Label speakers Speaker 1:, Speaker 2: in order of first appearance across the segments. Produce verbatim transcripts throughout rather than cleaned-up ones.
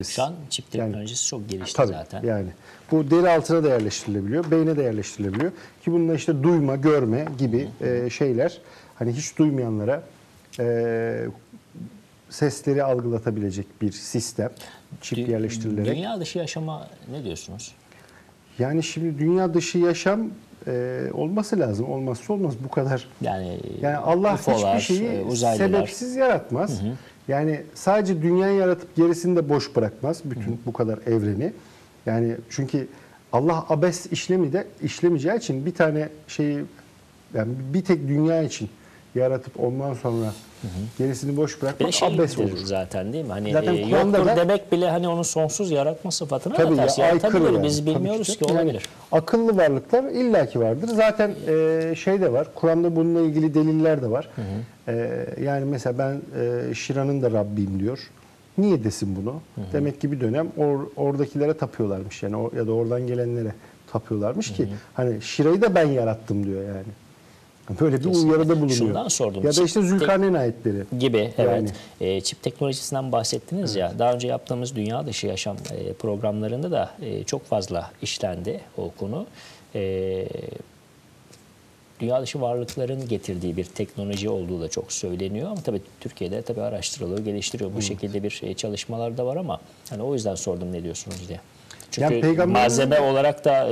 Speaker 1: biz.
Speaker 2: Şu an çip teknolojisi yani, çok gelişti
Speaker 1: tabii,
Speaker 2: zaten.
Speaker 1: Yani bu deri altına da yerleştirilebiliyor, beyne de yerleştirilebiliyor. Ki bununla işte duyma, görme gibi hı hı. E, şeyler hani hiç duymayanlara e, sesleri algılatabilecek bir sistem çip Dü yerleştirilerek.
Speaker 2: Dünya dışı yaşama ne diyorsunuz?
Speaker 1: Yani şimdi dünya dışı yaşam e, olması lazım. Olmazsa olmaz bu kadar. Yani, yani Allah ufolar, hiçbir şeyi uzaylılar. sebepsiz yaratmaz. Hı hı. Yani sadece dünyayı yaratıp gerisini de boş bırakmaz. Bütün hı hı. bu kadar evreni. Yani çünkü Allah abes işlemi de işlemeyeceği için bir tane şeyi yani bir tek dünya için yaratıp ondan sonra hı hı. gerisini boş bırakmak
Speaker 2: şey
Speaker 1: abes olur.
Speaker 2: Zaten değil mi? Hani
Speaker 1: zaten
Speaker 2: e, yoktur
Speaker 1: da,
Speaker 2: demek bile hani onun sonsuz yaratma sıfatına
Speaker 1: tabii
Speaker 2: da ters.
Speaker 1: Ya, aykırı yani.
Speaker 2: Biz bilmiyoruz ki, ki olabilir. Yani,
Speaker 1: akıllı varlıklar illaki vardır. Zaten e, şey de var. Kur'an'da bununla ilgili deliller de var. Hı hı. E, yani mesela ben e, Şira'nın da Rabbiyim diyor. Niye desin bunu? Hı hı. Demek ki bir dönem or, oradakilere tapıyorlarmış yani or, ya da oradan gelenlere tapıyorlarmış hı hı. ki hani Şira'yı da ben yarattım diyor yani. Böyle bir Kesinlikle. uyarıda bulunuyor.
Speaker 2: Şundan sordum.
Speaker 1: Ya da işte Zülkarneyn ayetleri.
Speaker 2: Gibi evet. Yani. E, çip teknolojisinden bahsettiniz evet. ya. Daha önce yaptığımız dünya dışı yaşam e, programlarında da e, çok fazla işlendi o konu. E, dünya dışı varlıkların getirdiği bir teknoloji olduğu da çok söyleniyor. Ama tabii Türkiye'de tabii araştırılıyor, geliştiriyor. Bu evet. şekilde bir e, çalışmalar da var ama hani o yüzden sordum ne diyorsunuz diye. Çünkü yani malzeme olarak da e,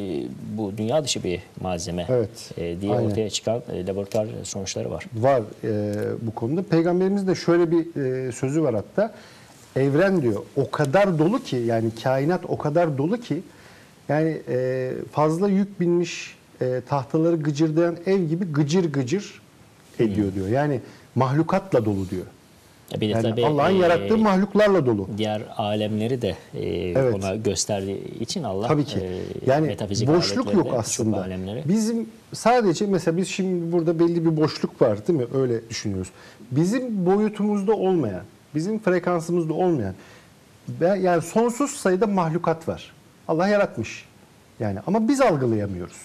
Speaker 2: bu dünya dışı bir malzeme
Speaker 1: evet,
Speaker 2: e, diye aynen. ortaya çıkan e, laboratuvar sonuçları var.
Speaker 1: Var e, bu konuda. Peygamberimiz de şöyle bir e, sözü var hatta. Evren diyor o kadar dolu ki yani kainat o kadar dolu ki yani e, fazla yük binmiş e, tahtaları gıcırdayan ev gibi gıcır gıcır ediyor hmm. diyor. Yani mahlukatla dolu diyor.
Speaker 2: Bir de
Speaker 1: yani Allah'ın e, yarattığı mahluklarla dolu.
Speaker 2: Diğer alemleri de e, evet. ona gösterdiği için Allah
Speaker 1: tabii ki. E, yani boşluk yok aslında. Bizim sadece mesela biz şimdi burada belli bir boşluk var değil mi? Öyle düşünüyoruz. Bizim boyutumuzda olmayan, bizim frekansımızda olmayan yani sonsuz sayıda mahlukat var. Allah yaratmış. Yani ama biz algılayamıyoruz.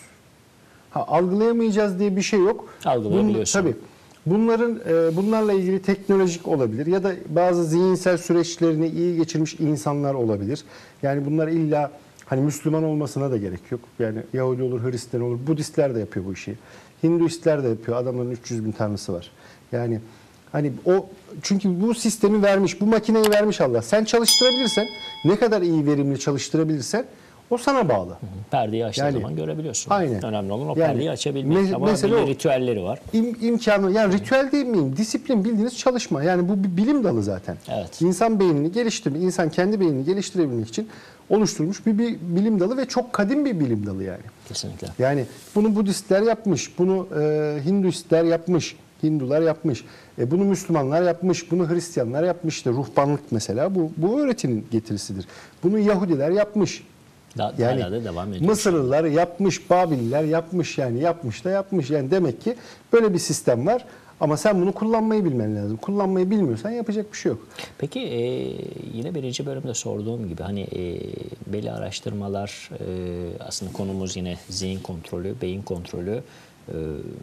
Speaker 1: Ha, algılayamayacağız diye bir şey yok.
Speaker 2: Algılayabiliyorsun.
Speaker 1: Tabii. Bunların e, bunlarla ilgili teknolojik olabilir ya da bazı zihinsel süreçlerini iyi geçirmiş insanlar olabilir. Yani bunlar illa hani Müslüman olmasına da gerek yok. Yani Yahudi olur, Hristiyan olur, Budistler de yapıyor bu işi. Hinduistler de yapıyor. Adamların üç yüz bin tanrısı var. Yani hani o çünkü bu sistemi vermiş, bu makineyi vermiş Allah. Sen çalıştırabilirsen, ne kadar iyi verimli çalıştırabilirsen o sana bağlı. Hı hı.
Speaker 2: Perdeyi açtığı yani, zaman görebiliyorsun.
Speaker 1: Aynen.
Speaker 2: Önemli olan o
Speaker 1: yani,
Speaker 2: perdeyi açabilmek. Me Ama bir ritüelleri var.
Speaker 1: Im imkanı, yani ritüel değil miyim? Disiplin bildiğiniz çalışma. Yani bu bir bilim dalı zaten.
Speaker 2: Evet.
Speaker 1: İnsan beynini geliştirmek, insan kendi beynini geliştirebilmek için oluşturulmuş bir, bir bilim dalı ve çok kadim bir bilim dalı yani.
Speaker 2: Kesinlikle.
Speaker 1: Yani bunu Budistler yapmış, bunu e, Hinduistler yapmış, Hindular yapmış. E, bunu Müslümanlar yapmış, bunu Hristiyanlar yapmış. İşte ruhbanlık mesela bu, bu öğretinin getirisidir. Bunu Yahudiler yapmış.
Speaker 2: Da,
Speaker 1: yani
Speaker 2: devam ediyor.
Speaker 1: Mısırlılar yapmış, Babililer yapmış yani yapmış da yapmış. Yani demek ki böyle bir sistem var ama sen bunu kullanmayı bilmen lazım. Kullanmayı bilmiyorsan yapacak bir şey yok.
Speaker 2: Peki e, yine birinci bölümde sorduğum gibi hani e, belli araştırmalar e, aslında konumuz yine zihin kontrolü, beyin kontrolü e,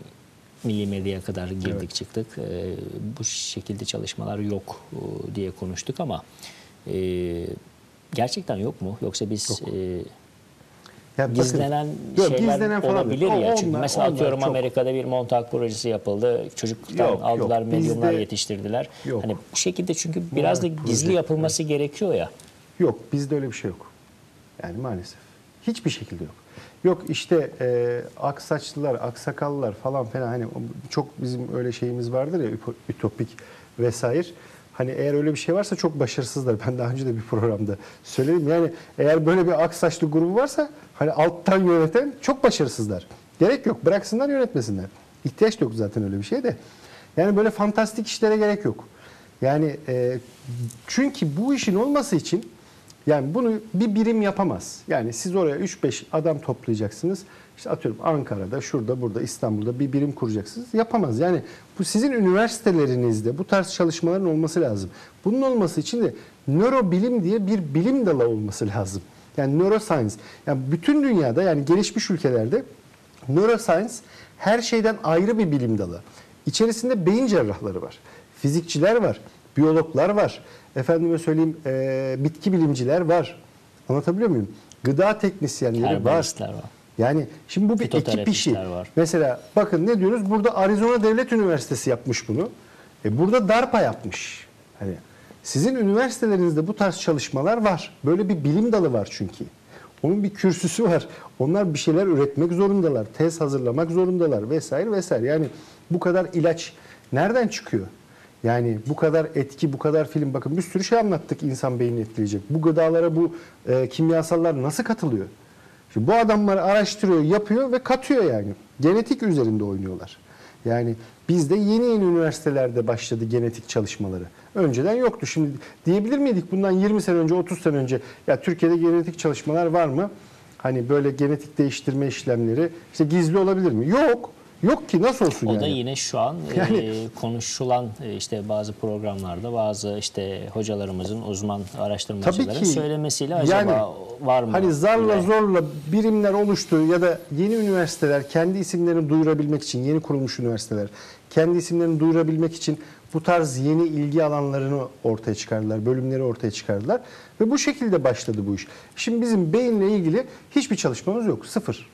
Speaker 2: milli medyaya kadar girdik evet. çıktık. E, bu şekilde çalışmalar yok e, diye konuştuk ama e, gerçekten yok mu? Yoksa biz
Speaker 1: yok.
Speaker 2: E,
Speaker 1: ya
Speaker 2: gizlenen
Speaker 1: bakın,
Speaker 2: şeyler
Speaker 1: gizlenen falan
Speaker 2: olabilir
Speaker 1: o,
Speaker 2: ya. Çünkü
Speaker 1: onlar,
Speaker 2: mesela
Speaker 1: onlar
Speaker 2: atıyorum
Speaker 1: çok.
Speaker 2: Amerika'da bir montaj projesi yapıldı. Çocuktan
Speaker 1: yok,
Speaker 2: aldılar,
Speaker 1: yok.
Speaker 2: medyumlar
Speaker 1: Bizde,
Speaker 2: yetiştirdiler.
Speaker 1: yok.
Speaker 2: Hani bu şekilde çünkü biraz da gizli proje. yapılması evet. gerekiyor ya.
Speaker 1: Yok, bizde öyle bir şey yok. Yani maalesef. Hiçbir şekilde yok. Yok işte e, aksaçlılar, aksakallılar falan falan hani çok bizim öyle şeyimiz vardır ya ütopik vesaire. Hani eğer öyle bir şey varsa çok başarısızlar. Ben daha önce de bir programda söyledim. Yani eğer böyle bir aksaçlı grubu varsa hani alttan yöneten çok başarısızlar. Gerek yok. Bıraksınlar yönetmesinler. İhtiyaç yok zaten öyle bir şeye de. Yani böyle fantastik işlere gerek yok. Yani e, çünkü bu işin olması için yani bunu bir birim yapamaz. Yani siz oraya üç beş adam toplayacaksınız. İşte atıyorum Ankara'da, şurada, burada, İstanbul'da bir birim kuracaksınız. Yapamaz. Yani bu sizin üniversitelerinizde bu tarz çalışmaların olması lazım. Bunun olması için de nörobilim diye bir bilim dalı olması lazım. Yani neuroscience. Yani bütün dünyada yani gelişmiş ülkelerde neuroscience her şeyden ayrı bir bilim dalı. İçerisinde beyin cerrahları var. Fizikçiler var. biyologlar var. Efendime söyleyeyim e, bitki bilimciler var. Anlatabiliyor muyum? Gıda teknisyenleri var.
Speaker 2: Herbalistler var.
Speaker 1: Yani şimdi bu bir ekip işi.
Speaker 2: Fitoterapistler var.
Speaker 1: Mesela bakın ne diyoruz? Burada Arizona Devlet Üniversitesi yapmış bunu. E burada DARPA yapmış. Hani sizin üniversitelerinizde bu tarz çalışmalar var. Böyle bir bilim dalı var çünkü. Onun bir kürsüsü var. Onlar bir şeyler üretmek zorundalar. Tez hazırlamak zorundalar vesaire vesaire. Yani bu kadar ilaç nereden çıkıyor? Yani bu kadar etki, bu kadar film, bakın bir sürü şey anlattık insan beynini etkileyecek. Bu gıdalara bu e, kimyasallar nasıl katılıyor? Şimdi bu adamlar araştırıyor, yapıyor ve katıyor yani. Genetik üzerinde oynuyorlar. Yani bizde yeni yeni üniversitelerde başladı genetik çalışmaları. Önceden yoktu. Şimdi diyebilir miydik bundan yirmi sene önce, otuz sene önce ya Türkiye'de genetik çalışmalar var mı? Hani böyle genetik değiştirme işlemleri işte gizli olabilir mi? Yok. Yok ki nasıl olsun
Speaker 2: o
Speaker 1: yani?
Speaker 2: da yine şu an
Speaker 1: Yani-
Speaker 2: e, konuşulan e, işte bazı programlarda bazı işte hocalarımızın, uzman araştırmacıların
Speaker 1: Tabii ki.
Speaker 2: söylemesiyle
Speaker 1: Yani
Speaker 2: acaba var mı?
Speaker 1: Hani zarla
Speaker 2: bile?
Speaker 1: zorla birimler oluştu ya da yeni üniversiteler kendi isimlerini duyurabilmek için, yeni kurulmuş üniversiteler kendi isimlerini duyurabilmek için bu tarz yeni ilgi alanlarını ortaya çıkardılar, bölümleri ortaya çıkardılar ve bu şekilde başladı bu iş. Şimdi bizim beyinle ilgili hiçbir çalışmamız yok, sıfır.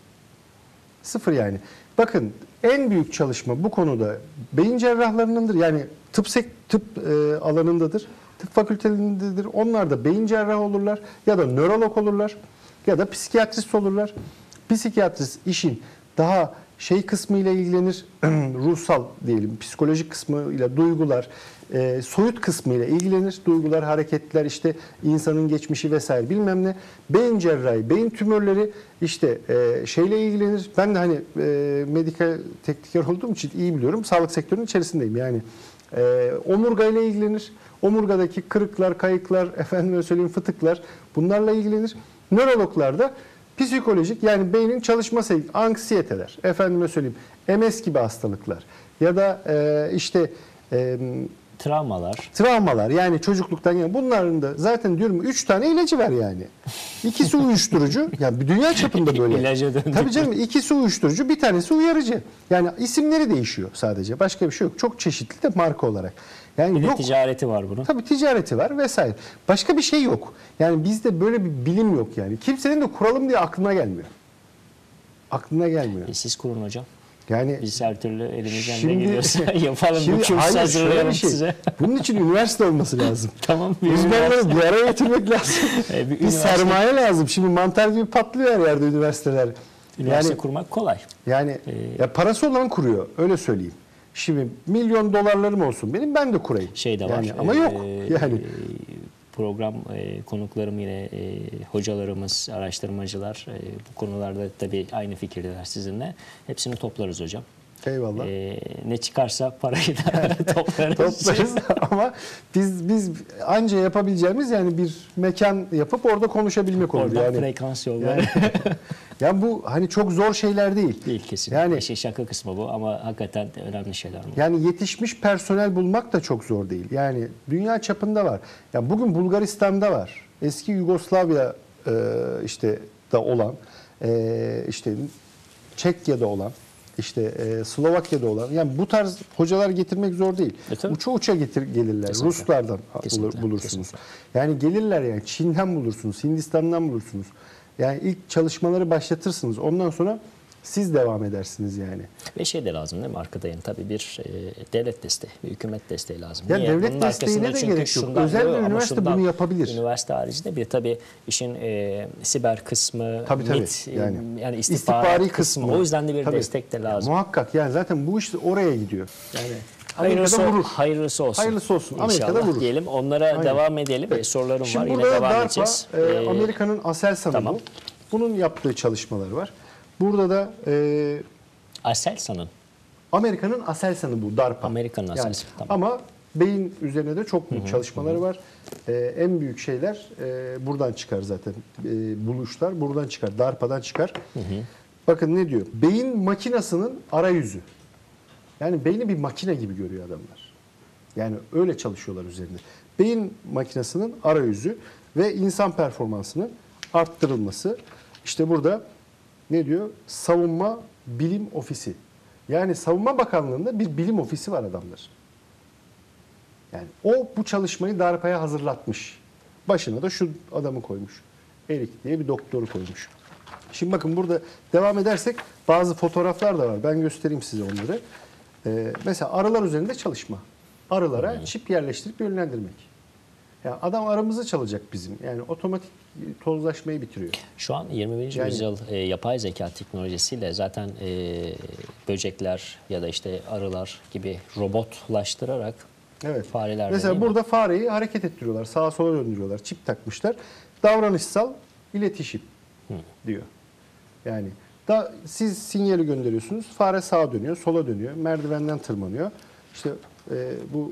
Speaker 1: Sıfır yani. Bakın en büyük çalışma bu konuda beyin cerrahlarınındır. Yani tıp sek tıp e, alanındadır. Tıp fakültelerindedir. Onlar da beyin cerrahı olurlar ya da nörolog olurlar ya da psikiyatrist olurlar. Psikiyatrist işin daha şey kısmı ile ilgilenir. Ruhsal diyelim, psikolojik kısmıyla, duygular, e, soyut kısmı ile ilgilenir. Duygular, hareketler, işte insanın geçmişi vesaire bilmem ne. Beyin cerrahi, beyin tümörleri işte e, şeyle ilgilenir. Ben de hani e, medikal tekniker olduğum için iyi biliyorum. Sağlık sektörünün içerisindeyim. Yani e, omurga ile ilgilenir. Omurgadaki kırıklar, kayıklar, efendime söyleyeyim fıtıklar bunlarla ilgilenir. Nörologlar da psikolojik yani beynin çalışma sevgisi, anksiyeteler, efendime söyleyeyim M S gibi hastalıklar ya da e, işte e,
Speaker 2: Travmalar.
Speaker 1: travmalar yani çocukluktan yani bunların da zaten diyorum üç tane ilacı var yani. İkisi uyuşturucu. Yani bir dünya çapında böyle.
Speaker 2: İlaca döndük.
Speaker 1: Tabii canım ikisi uyuşturucu, bir tanesi uyarıcı. Yani isimleri değişiyor sadece. Başka bir şey yok. Çok çeşitli de marka olarak. Yani
Speaker 2: Bir de
Speaker 1: yok.
Speaker 2: ticareti var bunun.
Speaker 1: Tabii ticareti var vesaire. Başka bir şey yok. Yani bizde böyle bir bilim yok yani. Kimsenin de kuralım diye aklına gelmiyor. Aklına gelmiyor.
Speaker 2: E, siz kurun hocam.
Speaker 1: Yani
Speaker 2: Biz her türlü elimizden
Speaker 1: Şimdi-
Speaker 2: ne geliyorsa yapalım.
Speaker 1: şimdi
Speaker 2: Bu kürsü
Speaker 1: hayır, şöyle
Speaker 2: hazırlayalım
Speaker 1: bir şey.
Speaker 2: size.
Speaker 1: Bunun için üniversite olması lazım.
Speaker 2: Tamam. bir
Speaker 1: Uzmanları bir araya getirmek lazım.
Speaker 2: E, bir
Speaker 1: bir
Speaker 2: üniversite-
Speaker 1: sermaye lazım. Şimdi mantar gibi patlıyor her yerde üniversiteler.
Speaker 2: Üniversite
Speaker 1: Yani
Speaker 2: kurmak kolay.
Speaker 1: yani
Speaker 2: Ee,
Speaker 1: ya parası olan kuruyor. Öyle söyleyeyim. Şimdi milyon dolarlarım olsun benim, ben de kurayım.
Speaker 2: Şey de var.
Speaker 1: Yani, ama
Speaker 2: e,
Speaker 1: yok. Yani
Speaker 2: program e, konuklarım yine e, hocalarımız, araştırmacılar e, bu konularda tabii aynı fikirdeler sizinle. Hepsini toplarız hocam.
Speaker 1: eyvallah.
Speaker 2: E, ne çıkarsa parayı da toplarız.
Speaker 1: Toplarız ama biz biz anca yapabileceğimiz yani bir mekan yapıp orada konuşabilmek olur.
Speaker 2: Oradan
Speaker 1: Yani,
Speaker 2: frekans yolları.
Speaker 1: yani, yani bu hani çok zor şeyler değil.
Speaker 2: Değil kesin.
Speaker 1: Yani-
Speaker 2: İşin şaka kısmı bu ama hakikaten önemli şeyler bu.
Speaker 1: Yani yetişmiş personel bulmak da çok zor değil. Yani dünya çapında var. Yani bugün Bulgaristan'da var. Eski Yugoslavya e, işte da olan, e, işte Çekya'da olan, işte e, Slovakya'da olan. Yani bu tarz hocalar getirmek zor değil.
Speaker 2: E, tabii.
Speaker 1: Uça uça getir gelirler.
Speaker 2: Kesinlikle.
Speaker 1: Ruslardan bulur-
Speaker 2: Kesinlikle,
Speaker 1: bulursunuz.
Speaker 2: kesinlikle.
Speaker 1: Yani gelirler yani Çin'den bulursunuz, Hindistan'dan bulursunuz. Yani ilk çalışmaları başlatırsınız. Ondan sonra siz devam edersiniz yani.
Speaker 2: Ve şey de lazım değil mi? Arkada yani tabii bir e, devlet desteği, bir hükümet desteği lazım.
Speaker 1: Ya
Speaker 2: Niye?
Speaker 1: devlet
Speaker 2: Bunun
Speaker 1: desteğine
Speaker 2: arkasında
Speaker 1: de
Speaker 2: çünkü
Speaker 1: gerek yok.
Speaker 2: şundan-
Speaker 1: Özel bir
Speaker 2: ama
Speaker 1: üniversite
Speaker 2: şundan-
Speaker 1: bunu yapabilir.
Speaker 2: Üniversite haricinde bir tabii işin e, siber kısmı,
Speaker 1: Tabii, tabii.
Speaker 2: MIT, e,
Speaker 1: Yani
Speaker 2: yani,
Speaker 1: istihbari
Speaker 2: istihbarat
Speaker 1: kısmı.
Speaker 2: kısmı. O yüzden de bir
Speaker 1: Tabii.
Speaker 2: destek de lazım.
Speaker 1: Muhakkak yani zaten bu iş oraya gidiyor. Yani
Speaker 2: Hayırlısı,
Speaker 1: Amerika'da vurur.
Speaker 2: hayırlısı olsun.
Speaker 1: Hayırlısı olsun. Amerika'da
Speaker 2: İnşallah
Speaker 1: vurur.
Speaker 2: diyelim. Onlara
Speaker 1: Aynen.
Speaker 2: devam edelim. E, sorularım
Speaker 1: Şimdi
Speaker 2: var. Yine
Speaker 1: burada
Speaker 2: devam
Speaker 1: DARPA,
Speaker 2: edeceğiz.
Speaker 1: e,
Speaker 2: E,
Speaker 1: Amerika'nın Aselsan'ı
Speaker 2: tamam.
Speaker 1: bu. Bunun yaptığı çalışmaları var. Burada da e,
Speaker 2: Aselsan'ın.
Speaker 1: Amerika'nın Aselsan'ı bu DARPA.
Speaker 2: Amerika'nın Aselsan, tamam.
Speaker 1: Ama beyin üzerine de çok büyük çalışmaları var. E, en büyük şeyler e, buradan çıkar zaten. E, buluşlar buradan çıkar. DARPA'dan çıkar. Bakın ne diyor? Beyin makinasının arayüzü. Yani beyni bir makine gibi görüyor adamlar. Yani öyle çalışıyorlar üzerinde. Beyin makinesinin arayüzü ve insan performansının arttırılması. İşte burada ne diyor? Savunma Bilim Ofisi. Yani Savunma Bakanlığı'nda bir bilim ofisi var adamlar. Yani o bu çalışmayı DARPA'ya hazırlatmış. Başına da şu adamı koymuş. Erik diye bir doktoru koymuş. Şimdi bakın burada devam edersek bazı fotoğraflar da var. Ben göstereyim size onları. Ee, mesela arılar üzerinde çalışma. Arılara hmm. çip yerleştirip yönlendirmek. Yani adam aramızı çalacak bizim. Yani otomatik tozlaşmayı bitiriyor.
Speaker 2: Şu an yirmi birinci
Speaker 1: Yani,
Speaker 2: yüzyıl e, yapay zeka teknolojisiyle zaten e, böcekler ya da işte arılar gibi robotlaştırarak
Speaker 1: evet.
Speaker 2: fareler.
Speaker 1: Mesela burada mi? fareyi hareket ettiriyorlar. Sağa sola döndürüyorlar. Çip takmışlar. Davranışsal iletişim hmm. diyor. Yani da siz sinyali gönderiyorsunuz. Fare sağa dönüyor, sola dönüyor. Merdivenden tırmanıyor. İşte e, bu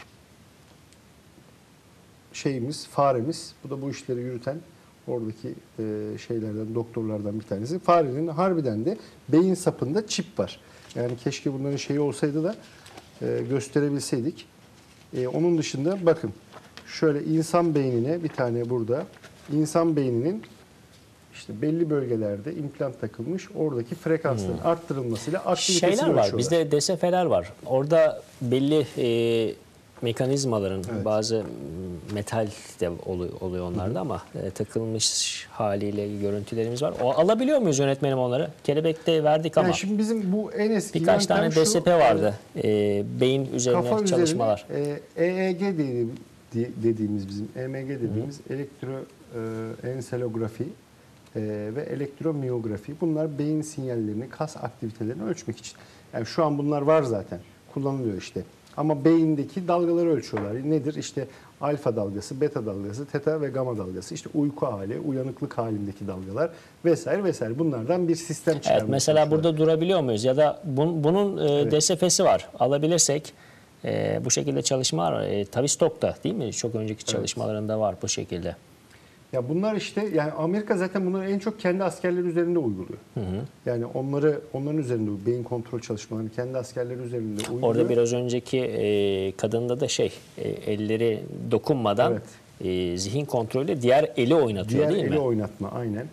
Speaker 1: şeyimiz, faremiz, bu da bu işleri yürüten oradaki e, şeylerden, doktorlardan bir tanesi. Farenin harbiden de beyin sapında çip var. Yani keşke bunların şeyi olsaydı da e, gösterebilseydik. E, onun dışında bakın şöyle insan beynine bir tane burada insan beyninin işte belli bölgelerde implant takılmış. Oradaki frekansların hmm. arttırılmasıyla aktivitesini
Speaker 2: Şeyler
Speaker 1: ölçüyorlar.
Speaker 2: var. Bizde D S F'ler var. Orada belli e, mekanizmaların evet. bazı metal de oluyor onlarda, hı hı. ama e, takılmış haliyle görüntülerimiz var. O alabiliyor muyuz yönetmenim onları? Kelebekte verdik ama.
Speaker 1: Yani şimdi bizim bu en eski
Speaker 2: birkaç tane
Speaker 1: şu,
Speaker 2: D S P vardı. E, beyin üzerine
Speaker 1: kafa
Speaker 2: çalışmalar.
Speaker 1: Üzerine, e, EEG dediğim, dediğimiz bizim E M G dediğimiz hı hı. elektro e, enselografi e, ve elektromiyografi. Bunlar beyin sinyallerini, kas aktivitelerini ölçmek için. Yani şu an bunlar var zaten. Kullanılıyor işte. Ama beyindeki dalgaları ölçüyorlar. Nedir? İşte alfa dalgası, beta dalgası, teta ve gamma dalgası. İşte uyku hali, uyanıklık halindeki dalgalar vesaire vesaire. Bunlardan bir sistem çıkarmaya
Speaker 2: Evet, mesela burada durabiliyor muyuz? Ya da bun, bunun e, evet. D S F'si var. Alabilirsek e, bu şekilde çalışma var. E, tabii stokta değil mi? Çok önceki çalışmalarında evet. var bu şekilde.
Speaker 1: Ya bunlar işte yani Amerika zaten bunları en çok kendi askerleri üzerinde uyguluyor. Hı hı. Yani onları onların üzerinde beyin kontrol çalışmalarını kendi askerleri üzerinde uyguluyor.
Speaker 2: Orada biraz önceki e, kadında da şey e, elleri dokunmadan evet. e, zihin kontrolü diğer eli oynatıyor
Speaker 1: diğer
Speaker 2: değil mi?
Speaker 1: Diğer eli oynatma aynen.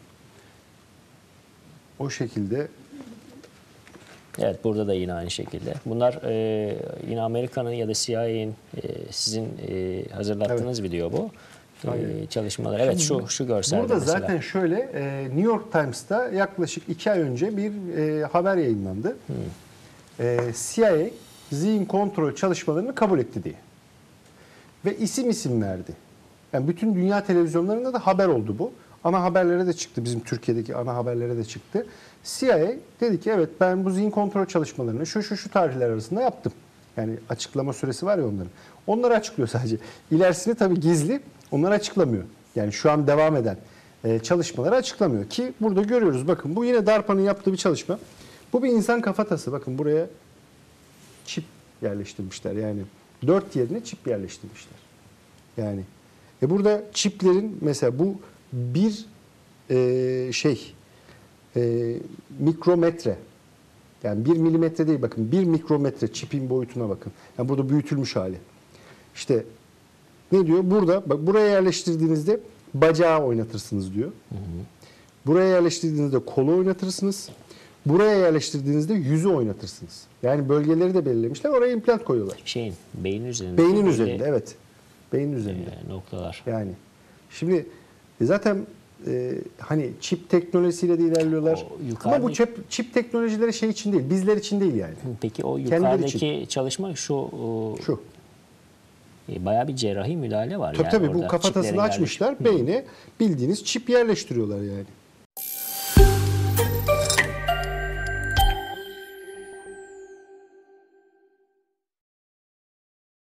Speaker 1: O şekilde.
Speaker 2: Evet, burada da yine aynı şekilde. Bunlar e, yine Amerika'nın ya da C I A'nin e, sizin e, hazırlattığınız evet. video bu. Ee, çalışmalar. Evet, şu şu görselde
Speaker 1: burada
Speaker 2: mesela.
Speaker 1: Burada zaten şöyle e, New York Times'ta yaklaşık iki ay önce bir e, haber yayınlandı. Hmm. E, C I A zihin kontrol çalışmalarını kabul etti diye. Ve isim isim verdi. Yani bütün dünya televizyonlarında da haber oldu bu. Ana haberlere de çıktı. Bizim Türkiye'deki ana haberlere de çıktı. C I A dedi ki evet ben bu zihin kontrol çalışmalarını şu şu şu tarihler arasında yaptım. Yani açıklama süresi var ya onların. Onları açıklıyor sadece. İlerisini tabii gizli. Onları açıklamıyor. Yani şu an devam eden e, çalışmaları açıklamıyor. Ki burada görüyoruz. Bakın bu yine DARPA'nın yaptığı bir çalışma. Bu bir insan kafatası. Bakın buraya çip yerleştirmişler. Yani dört yerine çip yerleştirmişler. Yani e burada çiplerin mesela bu bir e, şey e, mikrometre. Yani bir milimetre değil bakın. Bir mikrometre çipin boyutuna bakın. Yani burada büyütülmüş hali. İşte ne diyor? Burada bak buraya yerleştirdiğinizde bacağı oynatırsınız diyor. Hı hı. Buraya yerleştirdiğinizde kolu oynatırsınız. Buraya yerleştirdiğinizde yüzü oynatırsınız. Yani bölgeleri de belirlemişler. Oraya implant koyuyorlar.
Speaker 2: Şeyin beynin üzerinde.
Speaker 1: Beynin üzerinde evet. Beynin üzerinde.
Speaker 2: E, noktalar.
Speaker 1: Yani şimdi e, zaten e, hani çip teknolojisiyle de ilerliyorlar. Yukarıda... Ama bu çip, çip teknolojileri şey için değil. Bizler için değil yani.
Speaker 2: Peki o yukarıdaki çalışma şu o...
Speaker 1: şu.
Speaker 2: Bayağı bir cerrahi müdahale var.
Speaker 1: Tabii
Speaker 2: yani
Speaker 1: tabii bu kafatasını açmışlar. Beyne bildiğiniz çip yerleştiriyorlar yani.